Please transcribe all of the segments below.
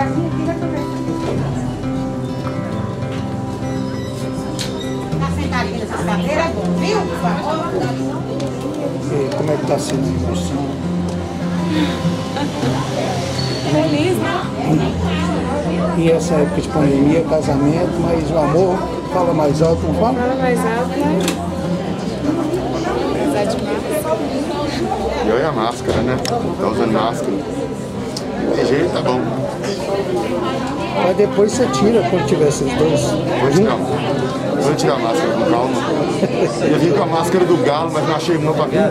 lugarzinho aqui vai tomar. Tá sentadinho nessas cadeiras, é bom, viu? Por favor. E como é que tá sendo a emoção? Feliz, né? E essa época de pandemia, casamento, mas o amor fala mais alto, não fala? Fala mais alto, né? Apesar de máscara. E olha a máscara, né? Tá usando máscara. Tem jeito, tá bom. Mas depois você tira quando tiver esses dois. Vou tirar a máscara com calma. Eu vim com a máscara do galo, mas não achei uma pra mim.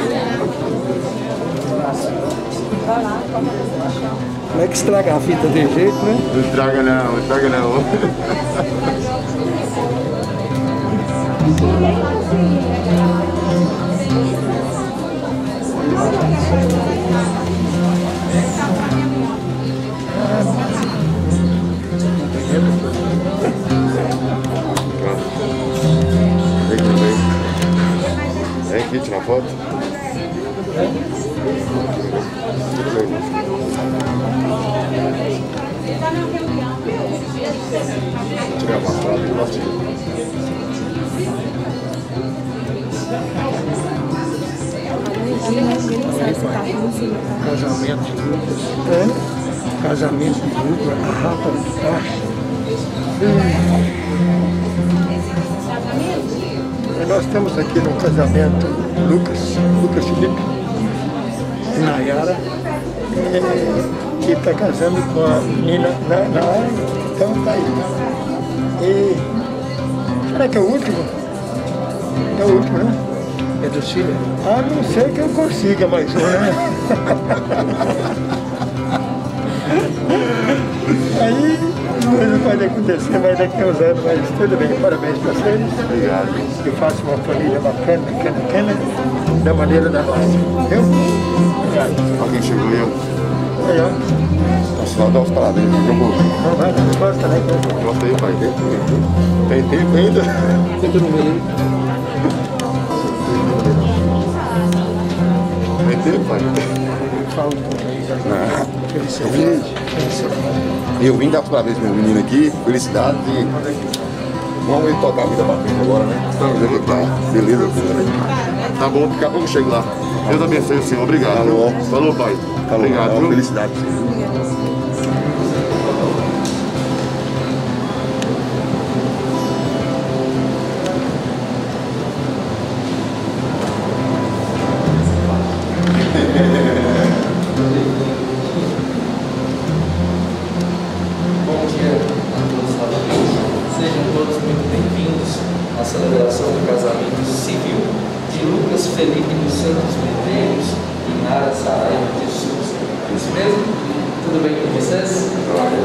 Como é que estraga a fita de jeito, né? Não estraga não, não estraga não. Vem aqui tirar foto. Tirar uma foto do nosso time. Casamento de Lucas. É? Casamento de Lucas. A rapa de baixo. Nós estamos aqui no casamento Lucas Felipe e Nayara, que está casando com a menina na área, então tá aí. E será que é o último? É o último, né? É do Chile? A não ser que eu consiga mais um, né? Aí coisa pode acontecer, mas daqui a uns anos, mas tudo bem, parabéns para vocês. Obrigado. Que faça uma família bacana, da maneira da nossa. Viu? Obrigado. Alguém chegou aí, ó. Aí, ó. Só dar os parabéns, viu? Não vai, não gosta, né? Gosta aí, pai. Tem tempo ainda? Fica no meio. Tem tempo, pai? Fala um pouco aí. Eu vim dar os parabéns pro meu menino aqui, felicidade e vamos ir tocar a vida pra frente agora, né? Beleza, tá bom, daqui a pouco eu chego lá. Deus abençoe o senhor, obrigado. Falou, pai. Obrigado, viu? Felicidade. Sejam todos muito bem-vindos à celebração do casamento civil de Lucas Felipe dos Santos Medeiros e Nara Saraiva de Souza. Isso mesmo? Tudo bem com vocês?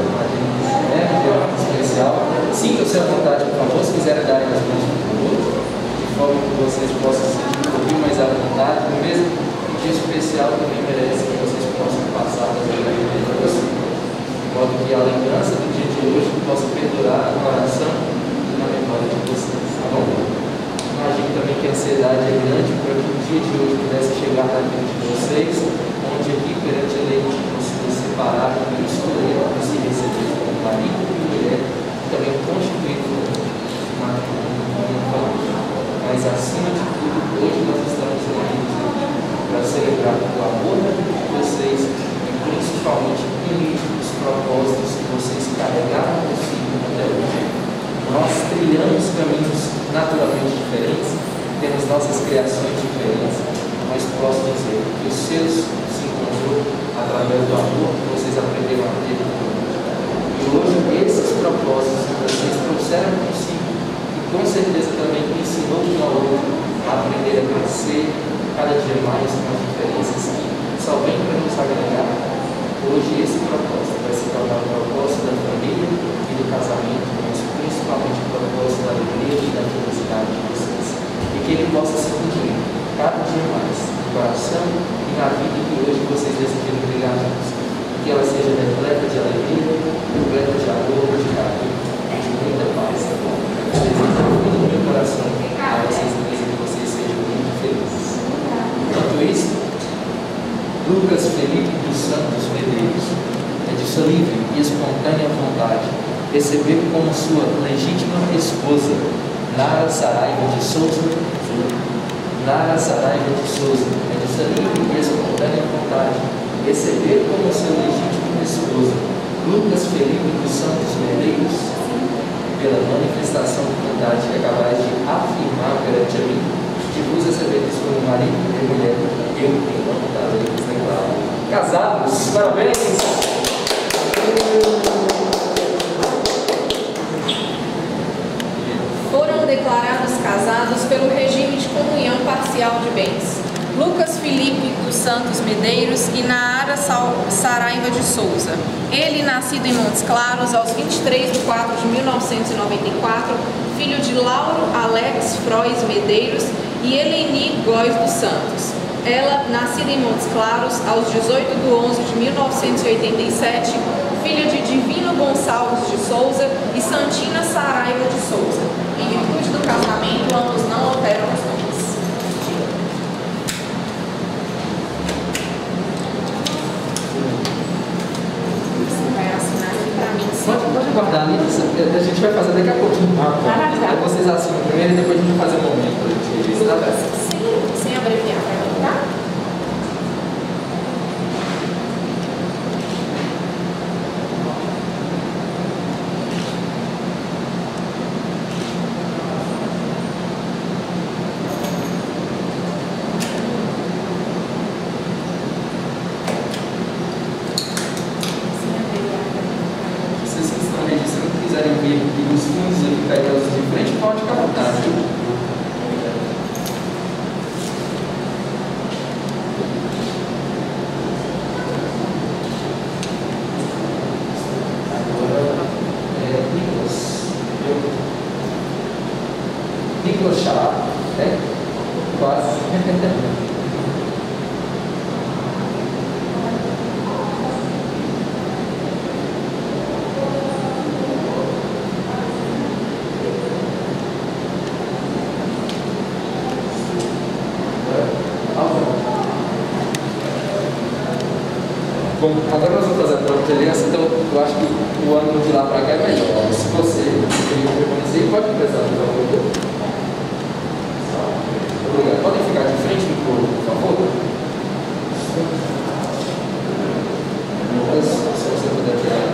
É especial. Sintam-se à vontade, por favor, se quiserem dar as mãos para o outro, de forma que vocês possam se sentir um pouquinho mais à vontade. O mesmo dia especial também merece que vocês possam passar da vida para vocês. De modo que a lembrança do dia de hoje possa perdurar no coração e na memória de vocês, tá bom? Imagino também que a ansiedade é grande para que o dia de hoje pudesse chegar na vida de vocês, onde aqui perante a lei de vocês separar e escolher para se receber como marido e mulher, e também constituir uma família. Mas acima de tudo, hoje nós estamos reunidos aqui para celebrar o amor da vida de vocês e principalmente unir os propósitos que vocês carregaram consigo até hoje. Nós trilhamos caminhos naturalmente diferentes, temos nossas criações diferentes, mas posso dizer que os seus se encontrou através do amor que vocês aprenderam a ter com o outro. E hoje esses propósitos que vocês trouxeram consigo, e com certeza também ensinou um ao outro a aprender a crescer cada dia mais com as diferenças que só vêm para nos agregar. Hoje esse propósito vai se tornar o propósito da família e do casamento, mas principalmente o propósito da alegria e da felicidade de vocês. E que ele possa se cumprir cada dia mais no coração e na vida que e espontânea vontade, receber como sua legítima esposa Nara Saraiva de Souza. Nara Saraiva de Souza, é de sua livre e espontânea vontade, receber como seu legítimo esposo Lucas Felipe dos Santos Medeiros, pela manifestação de vontade que acabais de afirmar perante a mim, que vos recebereis como marido e mulher, eu em nome da lei vos declaro. Casados, parabéns! Foram declarados casados pelo regime de comunhão parcial de bens Lucas Felipe dos Santos Medeiros e Nara Saraiva de Souza. Ele, nascido em Montes Claros, aos 23 de 4 de 1994, filho de Lauro Alex Frois Medeiros e Eleni Góes dos Santos. Ela, nascida em Montes Claros, aos 18 de 11 de 1987, filho de Divino Gonçalves de Souza e Santina Saraiva de Souza. Em virtude do casamento, ambos não alteram os nomes. Pode guardar ali, a gente vai fazer daqui a pouquinho. Aí vocês assinam primeiro e depois a gente vai fazer um momento para a gente registrar. Sem abreviar, tá? Nicolas Chá, né? Quase. Bom, agora nós vamos fazer a prova de aliança, então eu acho que o ângulo de lá para cá é melhor. Se você queria permanecer, pode começar, por favor. Obrigado. Podem ficar de frente do corpo, por favor? Se você puder tirar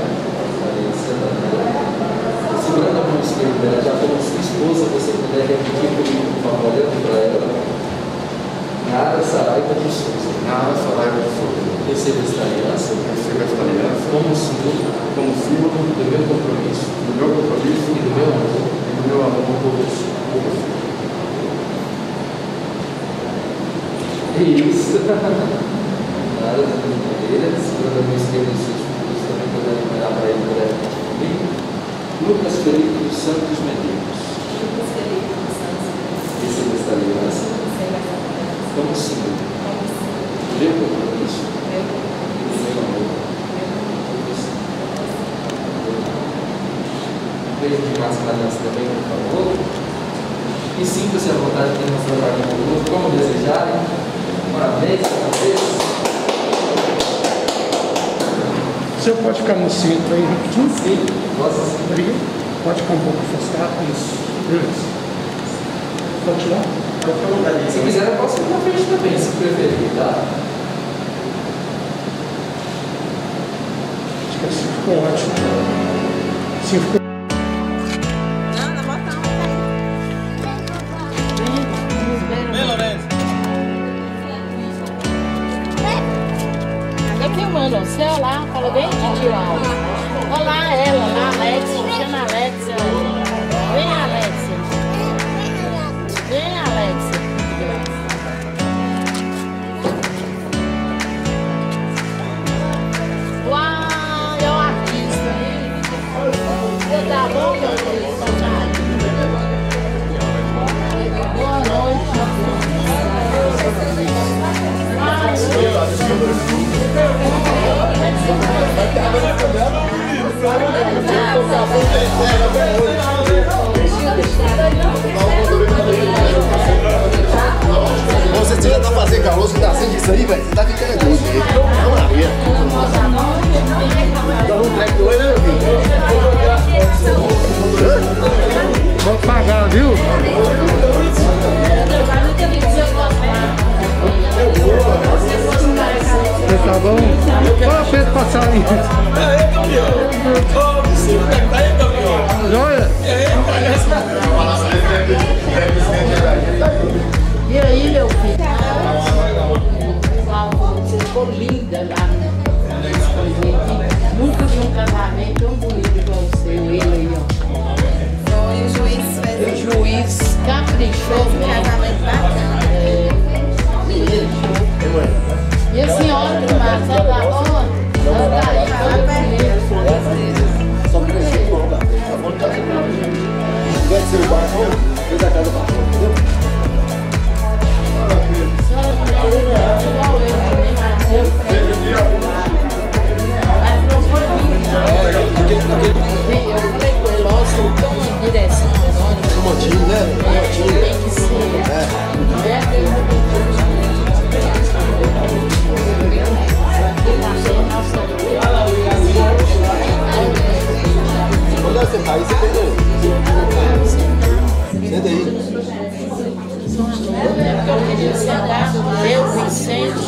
segurando a mão esquerda dela, já como sua esposa, você puder repetir comigo, por favor, olhando para ela. Nara Saraiva de Souza. Nara Saraiva de Souza. Receba esta aliança. Receba esta aliança. Como símbolo do meu compromisso. Do meu compromisso. E do meu amor. E do meu amor por você. Isso. Nada da brincadeira. Segurando a minha esquerda e seus filhos também podem olhar para ele diretamente comigo. Lucas Felipe dos Santos Medeiros. Lucas Felipe dos Santos Medeiros. Receba esta aliança. Como símbolo do meu compromisso e do meu amor por você. Um beijo de máscara aliança também, por favor. E sinta-se à vontade de demonstrar para mim conosco, como desejarem. Parabéns a vocês. O senhor pode ficar no centro aí rapidinho? Sim, posso sim. Pode ficar um pouco afastado. Isso. Pode lá? Se quiser, eu posso ir na frente também, se preferir, tá? Acho que assim ficou ótimo. Assim ficou. Vem, Lourenço. Cadê filmando? Você olá, fala bem de tio Alves. Olá, ela lá, Alexia, chama Alexia. Vem, Alexia. Vem, Alexia. Uau, é um artista, hein? Você tá bom, meu Deus? Boa noite. Você Você já tá fazendo calor, você tá sentindo isso aí, velho? Você tá ficando doido. Não, Maria. Dá um treco doido, né, meu filho? Vou pagar, viu? Você tá bom? Qual é o passarinho? Olha! E aí, meu filho? Você ficou linda lá. Nunca vi um casamento tão bonito igual o seu. Ele aí, ó. Foi o juiz fez O juiz caprichou um casamento bacana. E a senhora que mata, ela tá onde? Ela tá aí, Só crescer com a onda. Vai ser o barco, fez a casa pra fora, entendeu? Motinho, né? Motinho. Quando você tá aí, você perdeu. Senta aí. Eu, Vicente.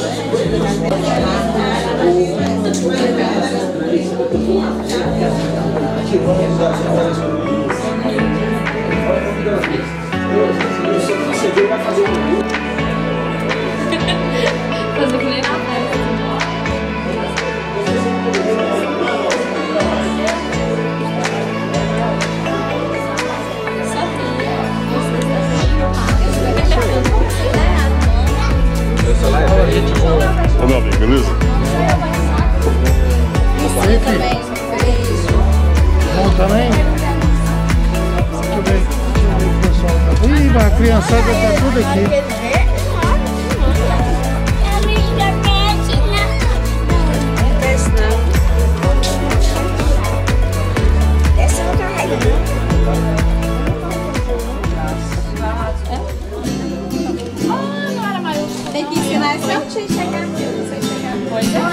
Você veio pra fazer o Fazer que nem na festa. Ô, meu amigo, beleza? Bom também? Muito bem. Pessoal. Ih, a criançada tá tudo aqui. Tem que ensinar certinho chegar. Pois é,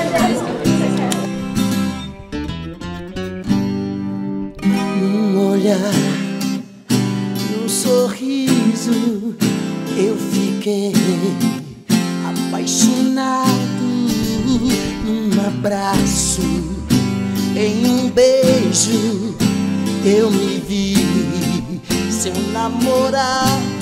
olhar, num sorriso, eu fiquei apaixonado. Num abraço, em um beijo, eu me vi seu namorado.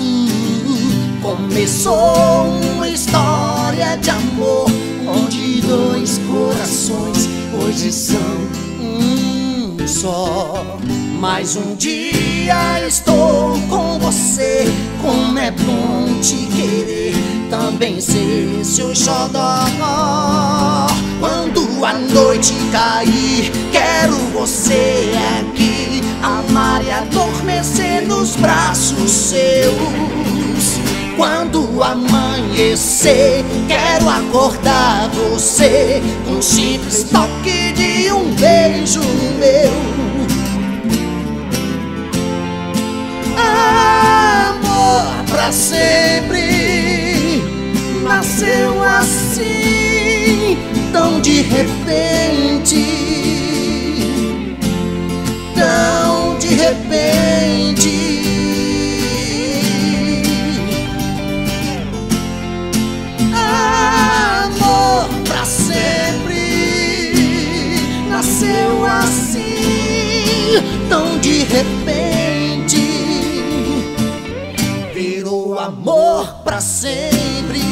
Começou uma história de amor, onde dois corações hoje são um só. Mais um dia estou com você, como é bom te querer, também ser seu xodó. Quando a noite cair, quero você aqui, amar e adormecer nos braços seus. Quando amanhecer, quero acordar você com um simples toque de um beijo meu. Amor pra sempre nasceu assim, tão de repente, tão de repente. Amor pra sempre nasceu assim, tão de repente, virou amor pra sempre.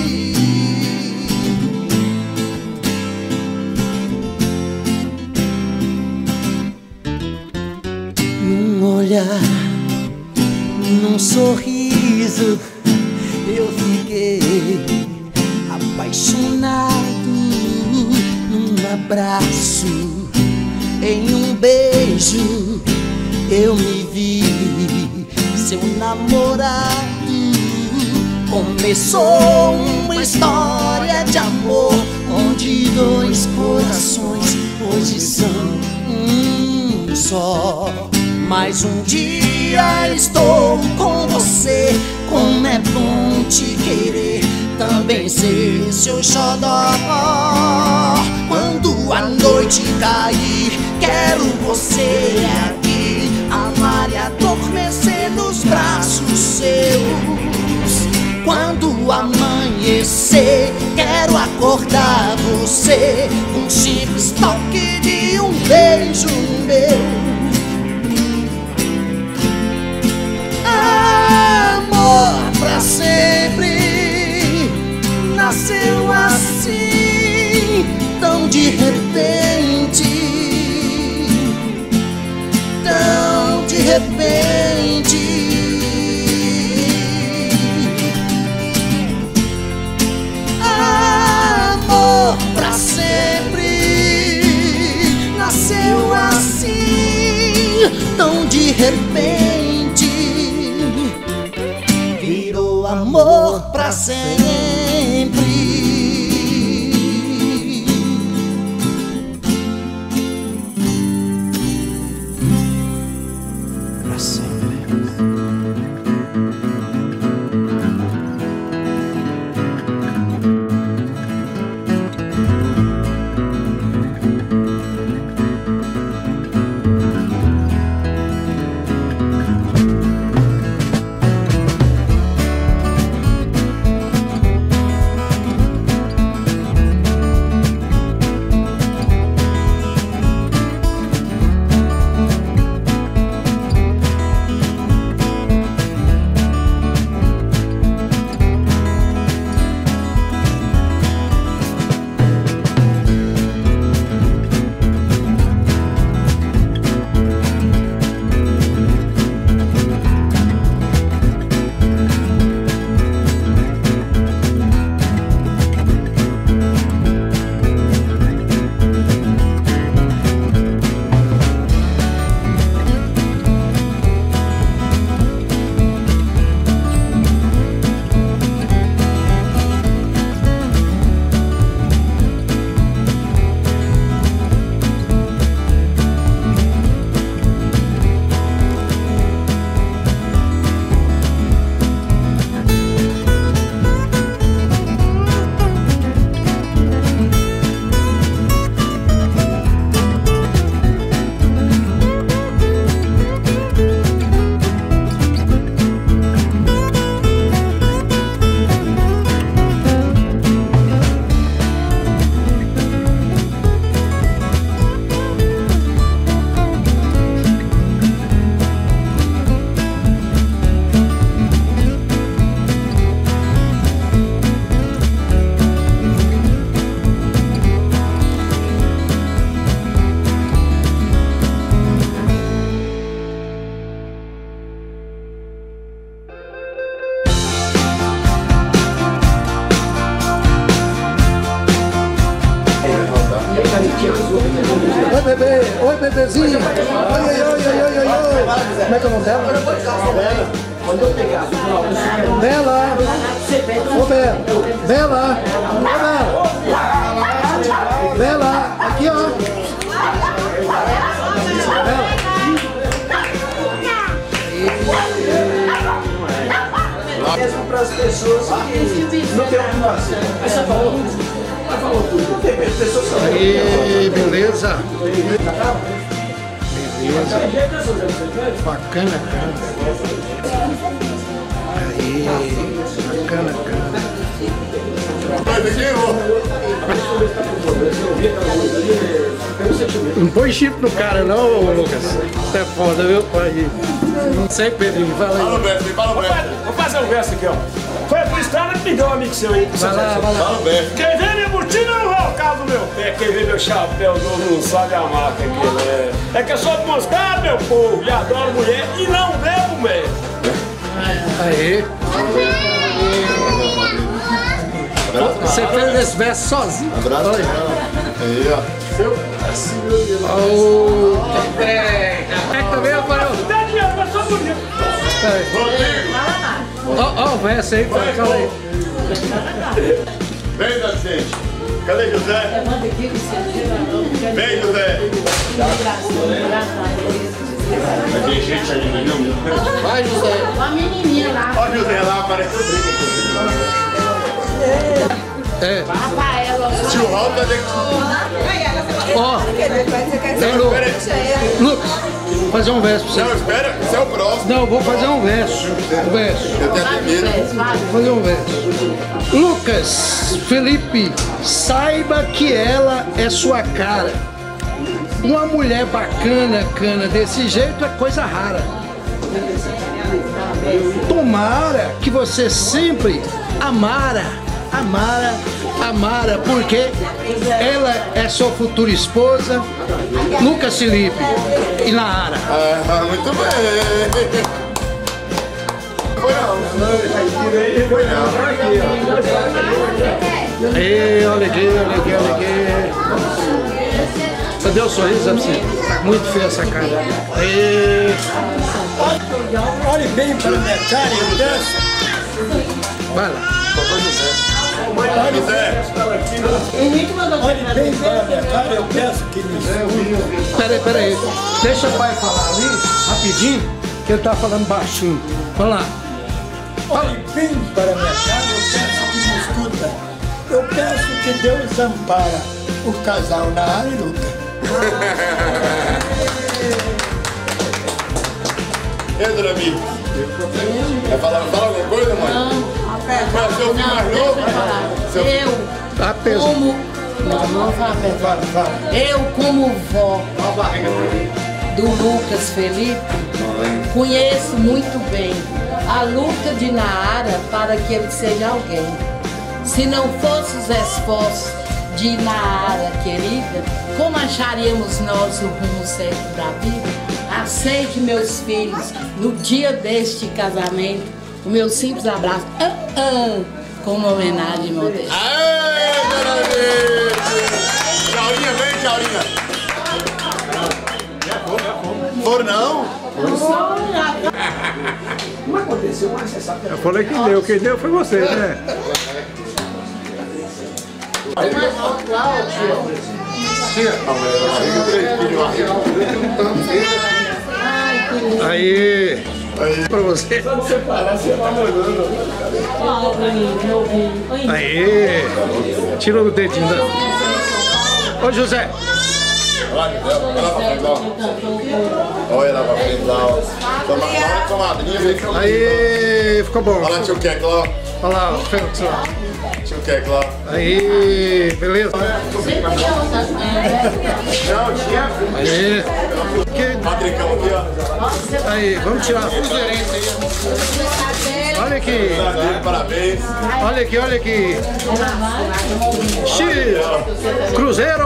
Num olhar, num sorriso, eu fiquei apaixonado. Num abraço, em um beijo, eu me vi seu namorado. Começou uma história de amor, onde dois corações hoje são um só. Mais um dia estou com você, como é bom te querer, também ser seu xodó. Quando a noite cair, quero você aqui, amar e adormecer nos braços seus. Quando amanhecer, quero acordar você com um simples toque de um beijo meu. Amor pra sempre nasceu assim, tão de repente, tão de repente. Amor pra sempre nasceu assim, tão de repente. Virou amor pra sempre. Pra sempre. Oi, bebê. Oi, bebezinho. Oi, oi, oi, oi, oi, oi. Como é que é o nome dela? Bela. Ô, Bela. Bela. Ô, Bela. Bela. Aqui, ó. Bela. Para as pessoas que não tem o que fazer. Aí você falou tudo. Não tem pessoas que aí, beleza? Beleza. Bacana, cara. Aí, bacana, cara. Não põe chifre no cara não, Lucas. Isso é foda, viu? Não sei, Pedrinho, fala aí. Fala o verso. Vou fazer um verso aqui, ó. Foi pro estrada que me deu um amigo seu aí. Vai lá, vai lá. Fala o verso. Quem vê minha botina não vai ao cabo do meu pé. Quem vê meu chapéu não sabe a marca que ele é. É que eu sou moscado, meu povo, e adoro mulher e não bebo merda. Aí. Você fez esse verso sozinho? Abraço. Aí, ó. É que também apareceu. Dá dinheiro, mas só bonito. Ó, o verso aí, fala aí. Vem, Vicente. Cadê José? Vem, José. Tem gente ainda, viu? Vai, José. Uma menininha lá. Olha o José lá, apareceu. É. Rafaela. Tio Raul tá dentro. Ó. Lucas, vou fazer um verso pra você. Não, espera, esse é o próximo. Não, vou fazer um verso. Um verso. Eu tenho até medo. Vou fazer um verso. Lucas, Felipe, saiba que ela é sua cara. Uma mulher bacana, cana, desse jeito é coisa rara. Tomara que você sempre amara, porque ela é sua futura esposa, Lucas Felipe e Nara. Ah, muito bem. Foi não. Foi não. Ei, olha aqui. Cadê o sorriso, Zé Vicente? Tá muito feia essa cara. Ei. Olhe bem para a minha cara e eu peço. Vai lá. Olhe bem para a minha cara e eu peço que me escute. Peraí. Deixa o pai falar ali, rapidinho, que ele tá falando baixinho. Vamos lá. Olhe bem para a minha cara e eu peço que me escuta. Eu peço que Deus ampara o casal Nara e Lucas. Entra, amigo. Vai falar alguma coisa, mãe? Não. Mas seu filho mais novo? Eu, como... Não vou falar perto. Eu, como vó do Lucas Felipe, conheço muito bem a luta de Nara para que ele seja alguém. Se não fossem os esforços de Nara, querida, como acharíamos nós o rumo certo da vida? Aceite, meus filhos, no dia deste casamento, o meu simples abraço, como homenagem modesta. Aê, maravilha! Tchaurinha, vem, tchaurinha. For não? Não aconteceu, mas você sabe. Eu falei que deu, quem deu foi você, né? Aí, pra você. Aí, tira o dedinho da... Ô, José. Olha lá pra frente, ó. Olha lá pra frente, lá, ó. Tomadinha, vem. Aí, ficou bom. Olha lá, tio Keck lá. Olha lá, o Félix lá. Tio Keck lá. Aí, beleza? Aí. Patricão aqui, ó. Aí, vamos tirar a fuzerência aí. Olha aqui. Parabéns. Olha aqui. X. Cruzeiro.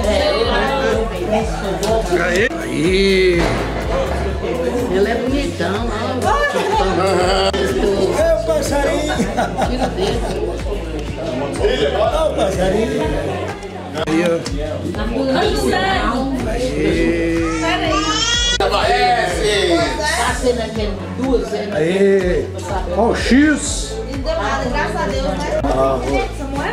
Aí. Aí. Ele é bonitão, né? É o passarinho. Tira o dedo. Olha o passarinho. Aí, ó. Aí. Tá sendo aquele duas vezes. Aí. Ó, o X. Graças a Deus, né?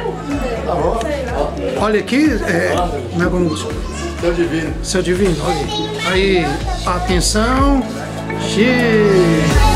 Olha aqui, como é como... Seu divino. Seu divino, olha aí. Aí, atenção. X.